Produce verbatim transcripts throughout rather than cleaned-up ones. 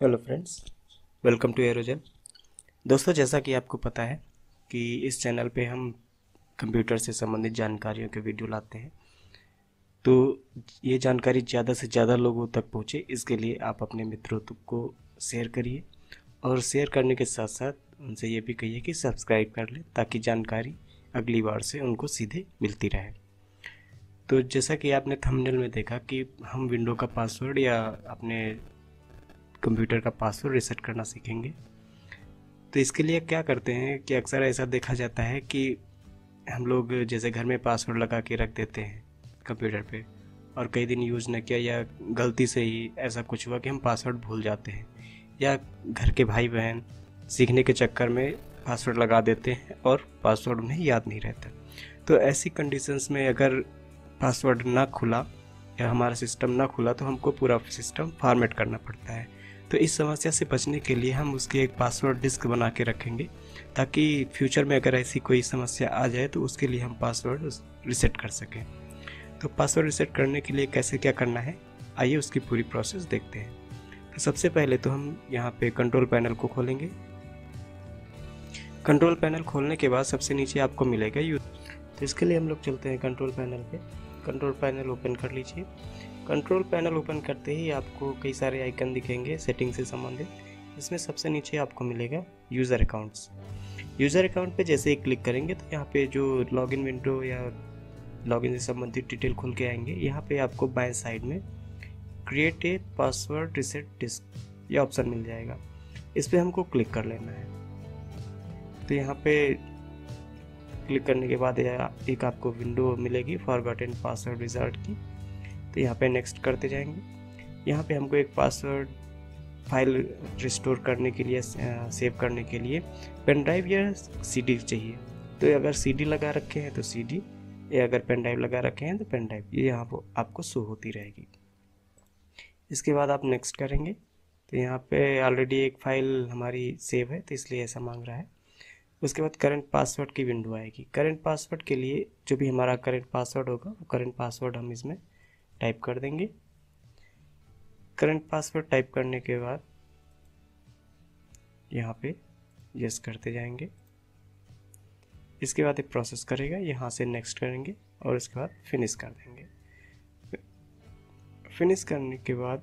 Hello friends, welcome to एरोजन। दोस्तों, जैसा कि आपको पता है कि इस चैनल पे हम कंप्यूटर से संबंधित जानकारियों के वीडियो लाते हैं। तो ये जानकारी ज़्यादा से ज़्यादा लोगों तक पहुँचे, इसके लिए आप अपने मित्रों तक को शेयर करिए और शेयर करने के साथ साथ उनसे ये भी कहिए कि सब्सक्राइब कर लें, ताकि जानकारी अगली बार से उनको सीधे मिलती रहे। तो जैसा कि आपने थंबनेल में देखा कि हम विंडो का पासवर्ड या अपने कंप्यूटर का पासवर्ड रीसेट करना सीखेंगे। तो इसके लिए क्या करते हैं कि अक्सर ऐसा देखा जाता है कि हम लोग जैसे घर में पासवर्ड लगा के रख देते हैं कंप्यूटर पे, और कई दिन यूज़ न किया या गलती से ही ऐसा कुछ हुआ कि हम पासवर्ड भूल जाते हैं, या घर के भाई बहन सीखने के चक्कर में पासवर्ड लगा देते हैं और पासवर्ड उन्हें याद नहीं रहता। तो ऐसी कंडीशंस में अगर पासवर्ड ना खुला या हमारा सिस्टम ना खुला तो हमको पूरा सिस्टम फॉर्मेट करना पड़ता है। तो इस समस्या से बचने के लिए हम उसकी एक पासवर्ड डिस्क बना के रखेंगे, ताकि फ्यूचर में अगर ऐसी कोई समस्या आ जाए तो उसके लिए हम पासवर्ड रिसेट कर सकें। तो पासवर्ड रिसेट करने के लिए कैसे क्या करना है, आइए उसकी पूरी प्रोसेस देखते हैं। तो सबसे पहले तो हम यहाँ पे कंट्रोल पैनल को खोलेंगे। कंट्रोल पैनल खोलने के बाद सबसे नीचे आपको मिलेगा यूज। तो इसके लिए हम लोग चलते हैं कंट्रोल पैनल पे। कंट्रोल पैनल ओपन कर लीजिए। कंट्रोल पैनल ओपन करते ही आपको कई सारे आइकन दिखेंगे सेटिंग से संबंधित। इसमें सबसे नीचे आपको मिलेगा यूज़र अकाउंट्स। यूज़र अकाउंट पे जैसे ही क्लिक करेंगे तो यहाँ पे जो लॉगिन विंडो या लॉगिन से संबंधित डिटेल खुल के आएंगे। यहाँ पे आपको बाएं साइड में create a password reset disk ये ऑप्शन मिल जाएगा। इस पर हमको क्लिक कर लेना है। तो यहाँ पे क्लिक करने के बाद एक आपको विंडो मिलेगी फॉरगॉटन पासवर्ड रिजल्ट की। तो यहाँ पे नेक्स्ट करते जाएंगे। यहाँ पे हमको एक पासवर्ड फाइल रिस्टोर करने के लिए, सेव करने के लिए पेन ड्राइव या सीडी चाहिए। तो अगर सीडी लगा रखे हैं तो सीडी, या अगर पेन ड्राइव लगा रखे हैं तो पेन ड्राइव, ये यहाँ पर आपको शो होती रहेगी। इसके बाद आप नेक्स्ट करेंगे। तो यहाँ पे ऑलरेडी एक फाइल हमारी सेव है तो इसलिए ऐसा मांग रहा है। उसके बाद करंट पासवर्ड की विंडो आएगी। करंट पासवर्ड के लिए जो भी हमारा करंट पासवर्ड होगा वो करंट पासवर्ड हम इसमें टाइप कर देंगे। करंट पासवर्ड टाइप करने के बाद यहाँ पे यस करते जाएंगे। इसके बाद एक प्रोसेस करेगा, यहाँ से नेक्स्ट करेंगे और उसके बाद फिनिश कर देंगे। फिनिश करने के बाद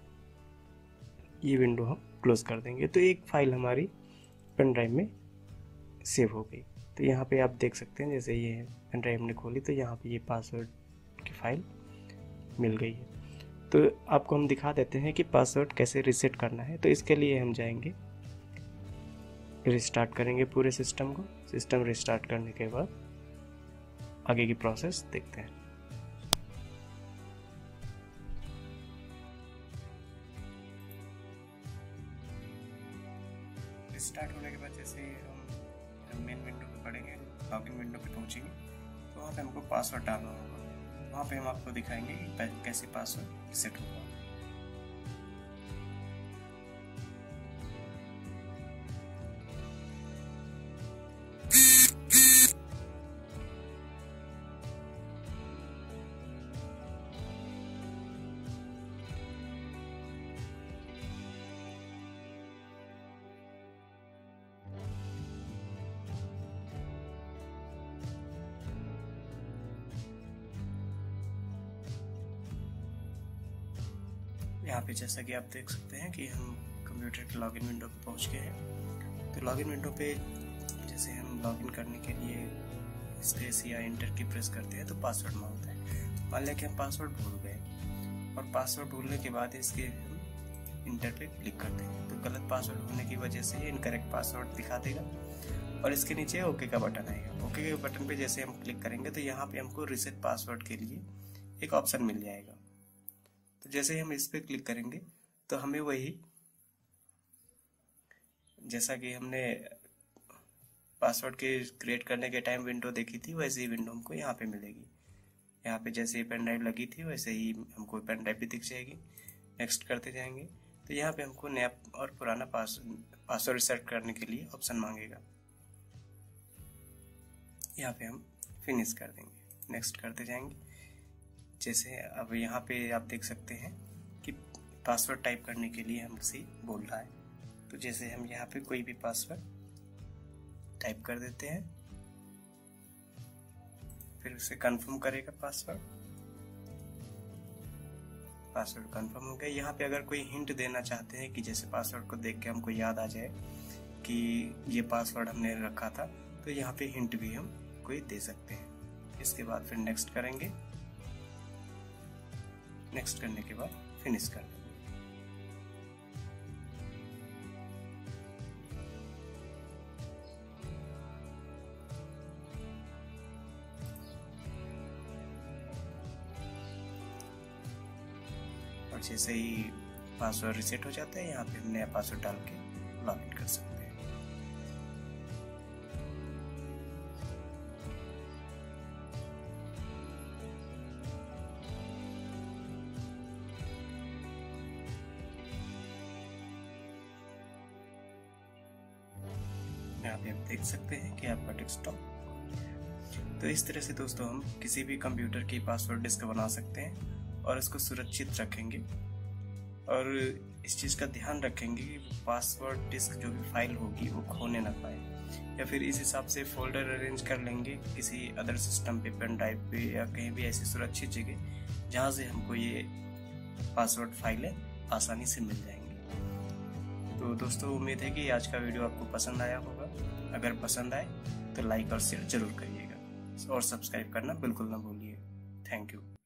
ये विंडो हम क्लोज कर देंगे। तो एक फाइल हमारी पेन ड्राइव में सेव हो गई। तो यहाँ पे आप देख सकते हैं, जैसे ये पेन ड्राइव हमने खोली तो यहाँ पे ये पासवर्ड की फाइल मिल गई है। तो आपको हम दिखा देते हैं कि पासवर्ड कैसे रिसेट करना है। तो इसके लिए हम जाएंगे, रिस्टार्ट करेंगे पूरे सिस्टम को। सिस्टम रिस्टार्ट करने के बाद आगे की प्रोसेस देखते हैं। रिस्टार्ट होने के बाद जैसे हम मेन विंडो पे पढ़ेंगे, लॉगिन विंडो पे पहुंचेंगे तो वहाँ पे हमको पासवर्ड डालना होगा। वहाँ पे हम आपको दिखाएंगे कि कैसे पासवर्ड रिसेट होगा। यहाँ पे जैसा कि आप देख सकते हैं कि हम कंप्यूटर के लॉगिन विंडो पे पहुँच गए हैं। तो लॉगिन विंडो पे जैसे हम लॉगिन करने के लिए स्पेस या इंटर की प्रेस करते हैं तो पासवर्ड मांगता है। तो मान लिया कि हम पासवर्ड भूल गए और पासवर्ड भूलने के बाद इसके हम इंटर पे क्लिक करते हैं तो गलत पासवर्ड होने की वजह से ये इनकरेक्ट पासवर्ड दिखा देगा और इसके नीचे ओके का बटन आएगा। ओके के बटन पे जैसे हम क्लिक करेंगे तो यहाँ पे हमको रिसेट पासवर्ड के लिए एक ऑप्शन मिल जाएगा। तो जैसे हम इस पे क्लिक करेंगे तो हमें वही, जैसा कि हमने पासवर्ड के क्रिएट करने के टाइम विंडो देखी थी, वैसे ही विंडो हमको यहाँ पे मिलेगी। यहाँ पे जैसे ही पेन ड्राइव लगी थी वैसे ही हमको पेन ड्राइव भी दिख जाएगी। नेक्स्ट करते जाएंगे तो यहाँ पे हमको नया और पुराना पास पासवर्ड रिसेट करने के लिए ऑप्शन मांगेगा। यहाँ पे हम फिनिश कर देंगे, नेक्स्ट करते जाएंगे। जैसे अब यहाँ पे आप देख सकते हैं कि पासवर्ड टाइप करने के लिए हमसे बोल रहा है। तो जैसे हम यहाँ पे कोई भी पासवर्ड टाइप कर देते हैं, फिर उसे कंफर्म करेगा पासवर्ड। पासवर्ड कंफर्म हो गया। यहाँ पे अगर कोई हिंट देना चाहते हैं कि जैसे पासवर्ड को देख के हमको याद आ जाए कि ये पासवर्ड हमने रखा था, तो यहाँ पे हिंट भी हम कोई दे सकते हैं। इसके बाद फिर नेक्स्ट करेंगे। नेक्स्ट करने के बाद फिनिश कर देंगे। और जैसे ही पासवर्ड रिसेट हो जाता है, यहाँ पे हम नया पासवर्ड डाल के लॉग इन कर सकते हैं। यहाँ पे आप देख सकते हैं कि आपका डेस्कटॉप। तो इस तरह से दोस्तों हम किसी भी कंप्यूटर की पासवर्ड डिस्क बना सकते हैं और इसको सुरक्षित रखेंगे और इस चीज़ का ध्यान रखेंगे कि पासवर्ड डिस्क जो भी फाइल होगी वो खोने ना पाए, या फिर इस हिसाब से फोल्डर अरेंज कर लेंगे किसी अदर सिस्टम पे, पेन ड्राइव पे या कहीं भी ऐसी सुरक्षित जगह जहाँ से हमको ये पासवर्ड फाइलें आसानी से मिल जाएंगी। तो दोस्तों उम्मीद है कि आज का वीडियो आपको पसंद आया होगा। अगर पसंद आए तो लाइक और शेयर जरूर करिएगा और सब्सक्राइब करना बिल्कुल ना भूलिए। Thank you.